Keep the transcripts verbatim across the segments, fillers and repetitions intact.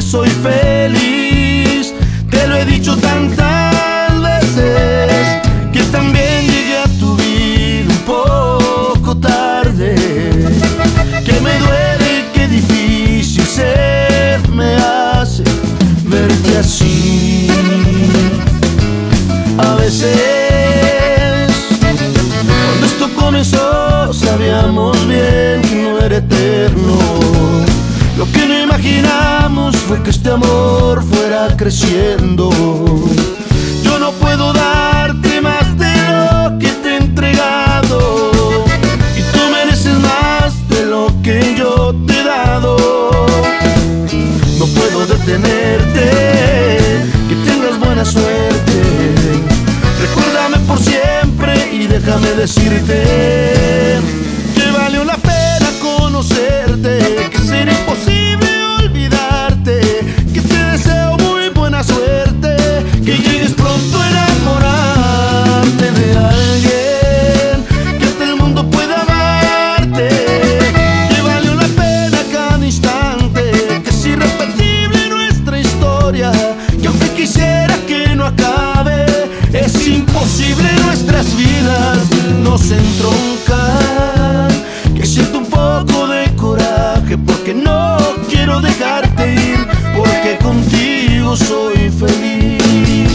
soy feliz. Te lo he dicho tantas veces, que también llegué a tu vida un poco tarde. Que me duele, que difícil se me hace verte así. A veces, cuando esto comenzó, sabíamos bien que no era eterno. Lo que no imaginamos fue que este amor fuera creciendo. Yo no puedo darte más de lo que te he entregado, y tú mereces más de lo que yo te he dado. No puedo detenerte, que tengas buena suerte. Recuérdame por siempre y déjame decirte que valió la pena conocerte, que será imposible olvidarte, que te deseo muy buena suerte, que llegues pronto a enamorarte de alguien, que hasta el mundo pueda amarte, que valió la pena cada instante, que es irrepetible nuestra historia, que aunque quisiera que no acabe, es imposible nuestras vidas no se entroncan, que siento un poco de coraje porque no quiero dejarte ir, porque contigo soy feliz.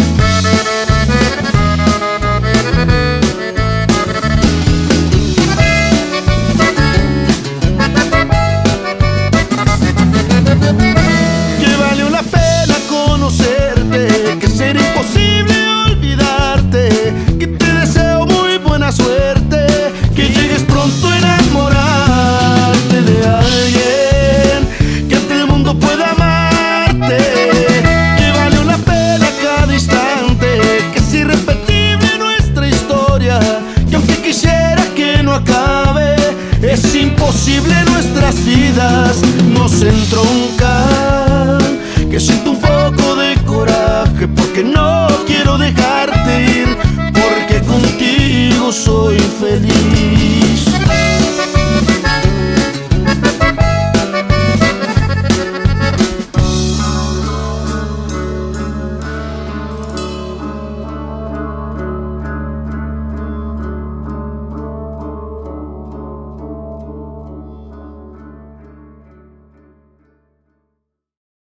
Que valió la pena conocerte, que será imposible olvidarte, que te deseo muy buena suerte, que llegues pronto a enamorarte de alguien, que ante el mundo pueda amarte, que valió la pena cada instante, que es irrepetible nuestra historia, que aunque quisiera que no acabe, es imposible nuestras vidas no se entroncan, que siento un poco de coraje porque no quiero dejarte ir, porque contigo soy feliz.